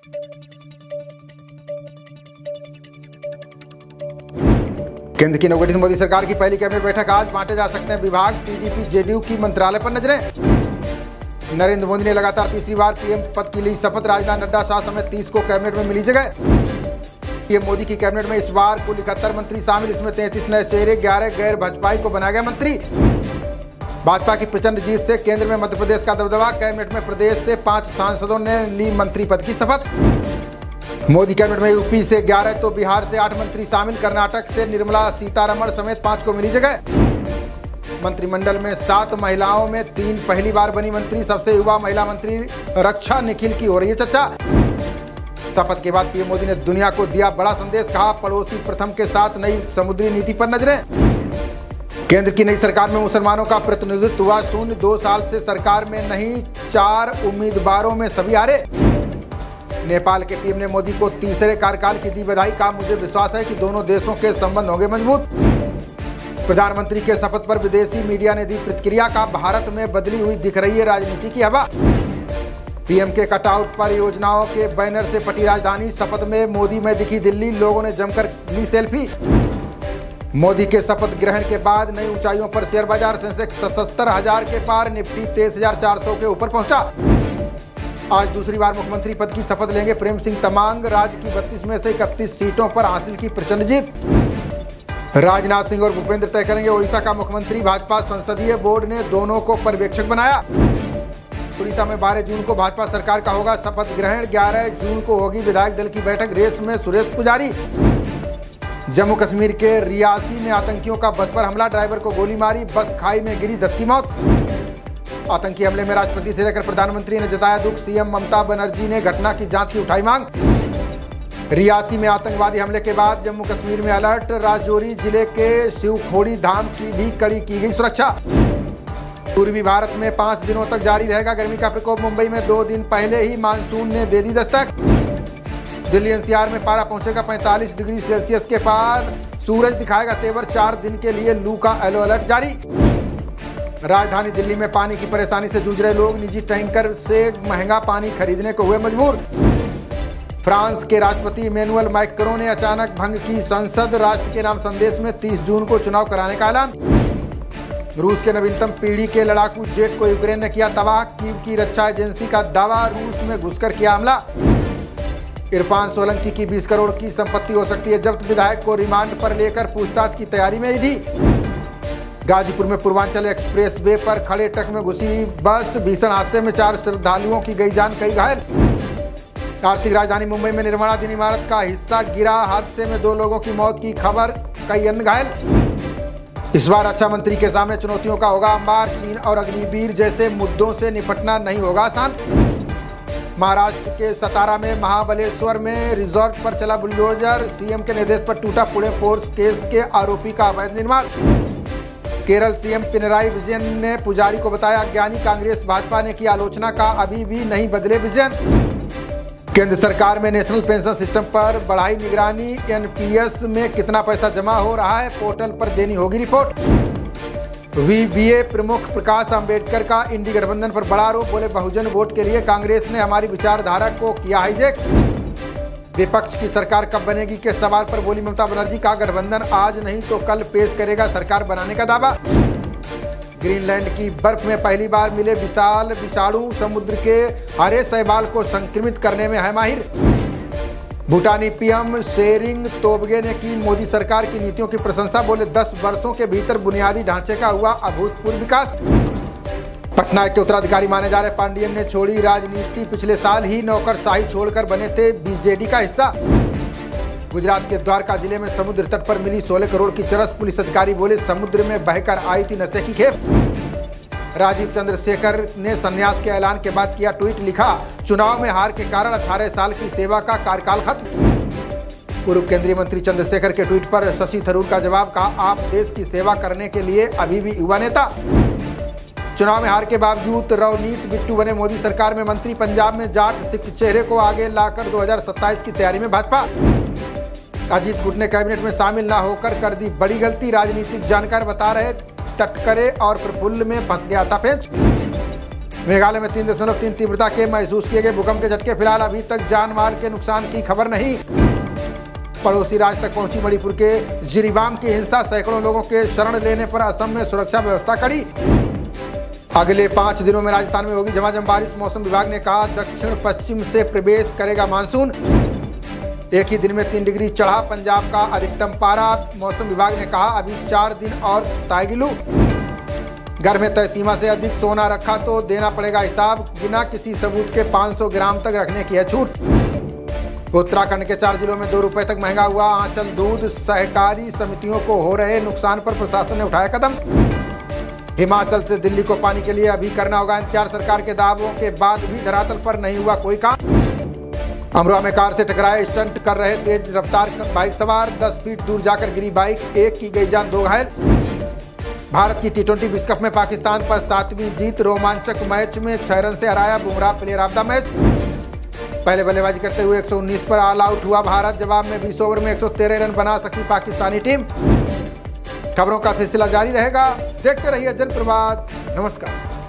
केंद्र की नवगठित मोदी सरकार की पहली कैबिनेट बैठक आज, बांटे जा सकते हैं विभाग। टीडीपी जेडीयू की मंत्रालय पर नजरें। नरेंद्र मोदी ने लगातार तीसरी बार पीएम पद की ली शपथ। राजनाथ, नड्डा, शाह समेत 30 को कैबिनेट में मिली जगह। पीएम मोदी की कैबिनेट में इस बार कुल 71 मंत्री शामिल, इसमें 33 नए चेहरे, 11 गैर भाजपाई को बनाया गया मंत्री। भाजपा की प्रचंड जीत से केंद्र में मध्य प्रदेश का दबदबा। कैबिनेट में प्रदेश से 5 सांसदों ने ली मंत्री पद की शपथ। मोदी कैबिनेट में यूपी से 11 तो बिहार से 8 मंत्री शामिल। कर्नाटक से निर्मला सीतारमण समेत 5 को मिली जगह। मंत्रिमंडल में 7 महिलाओं में 3 पहली बार बनी मंत्री। सबसे युवा महिला मंत्री रक्षा निखिल की हो रही है चर्चा। शपथ के बाद पीएम मोदी ने दुनिया को दिया बड़ा संदेश, कहा पड़ोसी प्रथम के साथ नई समुद्री नीति पर नजरें। केंद्र की नई सरकार में मुसलमानों का प्रतिनिधित्व हुआ शून्य। 2 साल से सरकार में नहीं, 4 उम्मीदवारों में सभी हारे। नेपाल के पीएम ने मोदी को तीसरे कार्यकाल की दी बधाई, कहा मुझे विश्वास है कि दोनों देशों के संबंध होंगे मजबूत। प्रधानमंत्री के शपथ पर विदेशी मीडिया ने दी प्रतिक्रिया, का भारत में बदली हुई दिख रही है राजनीति की हवा। पीएम के कटआउट पर योजनाओं के बैनर से पटी राजधानी। शपथ में मोदी में दिखी दिल्ली, लोगों ने जमकर ली सेल्फी। मोदी के शपथ ग्रहण के बाद नई ऊंचाइयों पर शेयर बाजार। सेंसेक्स 77,000 के पार, निफ्टी 23,400 के ऊपर पहुंचा। आज दूसरी बार मुख्यमंत्री पद की शपथ लेंगे प्रेम सिंह तमांग। राज्य की 32 में से 31 सीटों पर हासिल की प्रचंड जीत। राजनाथ सिंह और भूपेंद्र तय करेंगे ओडिशा का मुख्यमंत्री। भाजपा संसदीय बोर्ड ने दोनों को पर्यवेक्षक बनाया। ओडिशा में 12 जून को भाजपा सरकार का होगा शपथ ग्रहण। 11 जून को होगी विधायक दल की बैठक। रेस में सुरेश पुजारी। जम्मू कश्मीर के रियासी में आतंकियों का बस पर हमला, ड्राइवर को गोली मारी, बस खाई में गिरी, 10 की मौत। आतंकी हमले में राष्ट्रपति से लेकर प्रधानमंत्री ने जताया दुख। सीएम ममता बनर्जी ने घटना की जांच की उठाई मांग। रियासी में आतंकवादी हमले के बाद जम्मू कश्मीर में अलर्ट। राजौरी जिले के शिवखोड़ी धाम की भी कड़ी की गई सुरक्षा। पूर्वी भारत में 5 दिनों तक जारी रहेगा गर्मी का प्रकोप। मुंबई में 2 दिन पहले ही मानसून ने दे दी दस्तक। दिल्ली एनसीआर में पारा पहुंचेगा 45 डिग्री सेल्सियस के पार। सूरज दिखाएगा तेवर। 4 दिन के लिए लू का येलो अलर्ट जारी। राजधानी दिल्ली में पानी की परेशानी से जूझ रहे लोग निजी टैंकर से महंगा पानी खरीदने को हुए मजबूर। फ्रांस के राष्ट्रपति इमैनुअल मैक्रों ने अचानक भंग की संसद। राष्ट्र के नाम संदेश में 30 जून को चुनाव कराने का ऐलान। रूस के नवीनतम पीढ़ी के लड़ाकू जेट को यूक्रेन ने किया तबाह। कीव की रक्षा एजेंसी का दावा, रूस में घुसकर किया हमला। इरफान सोलंकी की 20 करोड़ की संपत्ति हो सकती है जब्त। विधायक को रिमांड पर लेकर पूछताछ की तैयारी में ईडी। गाजीपुर में पूर्वांचल एक्सप्रेस वे पर खड़े ट्रक में घुसी बस। भीषण हादसे में 4 श्रद्धालुओं की गई जान, कई घायल। आर्थिक राजधानी मुंबई में निर्माणाधीन इमारत का हिस्सा गिरा। हादसे में 2 लोगों की मौत की खबर, कई अन्य घायल। इस बार रक्षा मंत्री के सामने चुनौतियों का होगा अंबार। चीन और अग्निवीर जैसे मुद्दों से निपटना नहीं होगा आसान। महाराष्ट्र के सतारा में महाबलेश्वर में रिजॉर्ट पर चला बुलडोजर। सीएम के निर्देश पर टूटा पुणे फोर्स केस के आरोपी का अवैध निर्माण। केरल सीएम पिनराई विजयन ने पुजारी को बताया अज्ञानी। कांग्रेस भाजपा ने की आलोचना, का अभी भी नहीं बदले विजयन। केंद्र सरकार में नेशनल पेंशन सिस्टम पर बढ़ाई निगरानी। एनपीएस में कितना पैसा जमा हो रहा है, पोर्टल पर देनी होगी रिपोर्ट। वीबीए प्रमुख प्रकाश अंबेडकर का इंडी गठबंधन पर बड़ा आरोप। बोले बहुजन वोट के लिए कांग्रेस ने हमारी विचारधारा को किया हाईजैक। विपक्ष की सरकार कब बनेगी के सवाल पर बोली ममता बनर्जी, का गठबंधन आज नहीं तो कल पेश करेगा सरकार बनाने का दावा। ग्रीनलैंड की बर्फ में पहली बार मिले विशाल विषाणु। समुद्र के हरे शैवाल को संक्रमित करने में है माहिर। भूटानी पीएम शेरिंग तोबगे ने की मोदी सरकार की नीतियों की प्रशंसा। बोले 10 वर्षों के भीतर बुनियादी ढांचे का हुआ अभूतपूर्व विकास। पटनायक के उत्तराधिकारी माने जा रहे पांडियन ने छोड़ी राजनीति। पिछले साल ही नौकरशाही छोड़कर बने थे बीजेडी का हिस्सा। गुजरात के द्वारका जिले में समुद्र तट पर मिली 16 करोड़ की चरस। पुलिस अधिकारी बोले समुद्र में बहकर आई थी नशे की खेप। राजीव चंद्रशेखर ने संन्यास के ऐलान के बाद किया ट्वीट, लिखा चुनाव में हार के कारण 18 साल की सेवा का कार्यकाल खत्म। पूर्व केंद्रीय मंत्री चंद्रशेखर के ट्वीट पर शशि थरूर का जवाब, कहा आप देश की सेवा करने के लिए अभी भी युवा नेता। चुनाव में हार के बावजूद रवनीत बिट्टू बने मोदी सरकार में मंत्री। पंजाब में जाट सिख चेहरे को आगे लाकर 2027 की तैयारी में भाजपा। अजीत गुट ने कैबिनेट में शामिल न होकर कर दी बड़ी गलती। राजनीतिक जानकार बता रहे टटकरे और प्रफुल्ल में फंस गया था पेंच। मेघालय में 3.3 तीव्रता के महसूस किए गए भूकंप के झटके। फिलहाल अभी तक जान माल के नुकसान की खबर नहीं। पड़ोसी राज्य तक पहुंची मणिपुर के जिरीबाम की हिंसा। सैकड़ों लोगों के शरण लेने पर असम में सुरक्षा व्यवस्था कड़ी। अगले 5 दिनों में राजस्थान में होगी झमाझम बारिश। मौसम विभाग ने कहा दक्षिण पश्चिम से प्रवेश करेगा मानसून। एक ही दिन में 3 डिग्री चढ़ा पंजाब का अधिकतम पारा। मौसम विभाग ने कहा अभी 4 दिन और तायगिलू। घर में तय सीमा से अधिक सोना रखा तो देना पड़ेगा हिसाब। बिना किसी सबूत के 500 ग्राम तक रखने की है छूट। उत्तराखंड के 4 जिलों में 2 रुपए तक महंगा हुआ आंचल दूध। सहकारी समितियों को हो रहे नुकसान पर प्रशासन ने उठाया कदम। हिमाचल से दिल्ली को पानी के लिए अभी करना होगा इंतजार। सरकार के दावों के बाद भी धरातल पर नहीं हुआ कोई काम। अमरोहा में कार से टकराए स्टंट कर रहे तेज रफ्तार बाइक सवार। 10 फीट दूर जाकर गिरी बाइक। एक की गई जान, 2 घायल। भारत की T20 विश्व कप में पाकिस्तान पर 7वीं जीत। रोमांचक मैच में 6 रन से हराया Bumrah player of the match. पहले बल्लेबाजी करते हुए 119 पर ऑल आउट हुआ भारत। जवाब में 20 ओवर में 113 रन बना सकी पाकिस्तानी टीम। खबरों का सिलसिला जारी रहेगा। देखते रहिए जनप्रवाद। नमस्कार।